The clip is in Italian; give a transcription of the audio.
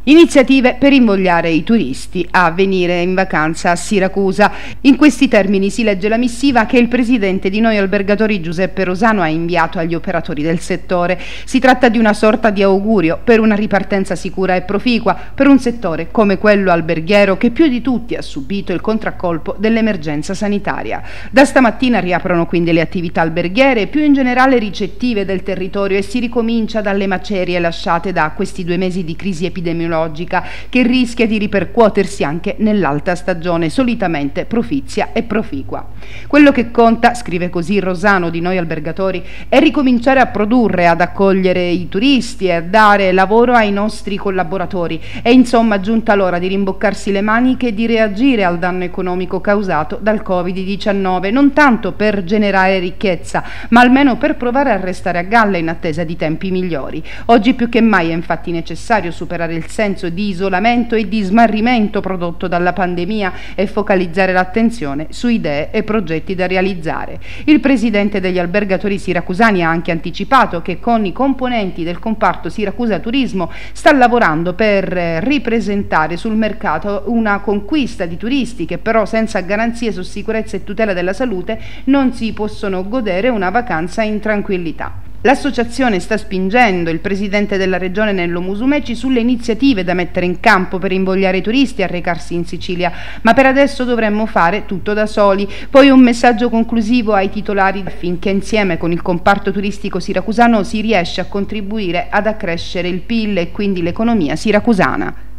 Iniziative per invogliare i turisti a venire in vacanza a Siracusa. In questi termini si legge la missiva che il presidente di Noi Albergatori Giuseppe Rosano ha inviato agli operatori del settore. Si tratta di una sorta di augurio per una ripartenza sicura e proficua per un settore come quello alberghiero che più di tutti ha subito il contraccolpo dell'emergenza sanitaria. Da stamattina riaprono quindi le attività alberghiere e più in generale ricettive del territorio e si ricomincia dalle macerie lasciate da questi 2 mesi di crisi epidemiologica che rischia di ripercuotersi anche nell'alta stagione, solitamente profizia e proficua. Quello che conta, scrive così Rosano di Noi Albergatori, è ricominciare a produrre, ad accogliere i turisti e a dare lavoro ai nostri collaboratori. È insomma giunta l'ora di rimboccarsi le maniche e di reagire al danno economico causato dal Covid-19, non tanto per generare ricchezza, ma almeno per provare a restare a galla in attesa di tempi migliori. Oggi più che mai è infatti necessario superare il senso di isolamento e di smarrimento prodotto dalla pandemia e focalizzare l'attenzione su idee e progetti da realizzare. Il presidente degli albergatori siracusani ha anche anticipato che con i componenti del comparto Siracusa Turismo sta lavorando per ripresentare sul mercato una conquista di turisti che però senza garanzie su sicurezza e tutela della salute non si possono godere una vacanza in tranquillità. L'associazione sta spingendo il presidente della regione Nello Musumeci sulle iniziative da mettere in campo per invogliare i turisti a recarsi in Sicilia, ma per adesso dovremmo fare tutto da soli. Poi un messaggio conclusivo ai titolari affinché insieme con il comparto turistico siracusano si riesce a contribuire ad accrescere il PIL e quindi l'economia siracusana.